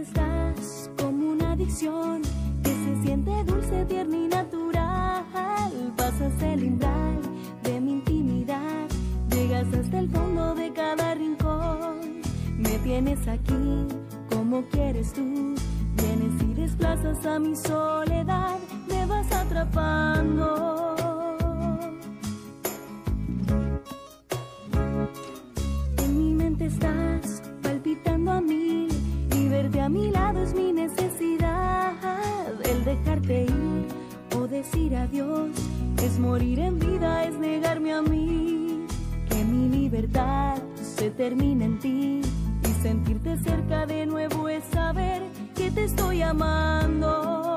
estás como una adicción que se siente dulce, tierna y natural. Pasas el umbral de mi intimidad, llegas hasta el fondo de cada rincón. Me tienes aquí como quieres tú, vienes y desplazas a mi soledad, me vas atrapando. En mi mente estás palpitando a mil y verte a mi lado es mi necesidad. El dejarte ir o decir adiós es morir en vida, es negarme a mí. Que mi libertad se termina en ti y sentirte cerca de nuevo es saber que te estoy amando.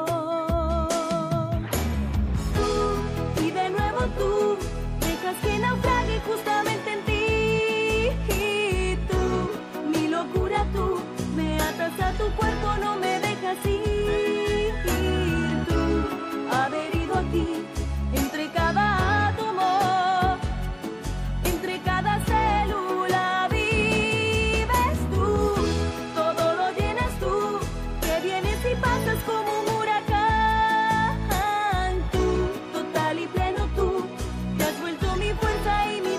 Tú y de nuevo tú dejas que naufrague justamente en ti. Y tú, mi locura tú, me atas a tu cuerpo, no me dejas ir. Tú, adherido aquí, entre cada átomo, entre cada célula vives tú, todo lo llenas tú, que vienes y pasas como un huracán. Tú, total y pleno tú, te has vuelto mi fuerza y mi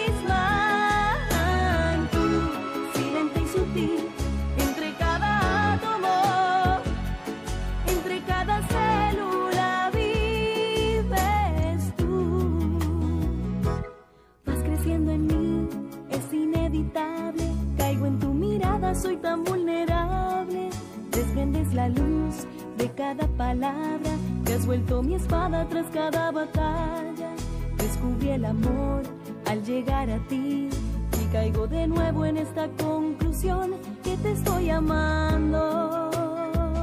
talismán. Tú, silente y sutil, entre cada átomo, entre cada célula vives tú. Vas creciendo en mí, es inevitable, caigo en tu mirada, soy tan vulnerable. Desprendes la luz de cada palabra, te has vuelto mi espada tras cada batalla. Descubrí el amor al llegar a ti y caigo de nuevo en esta conclusión que te estoy amando.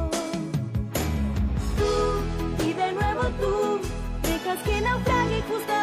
Tú y de nuevo tú dejas que naufrague justo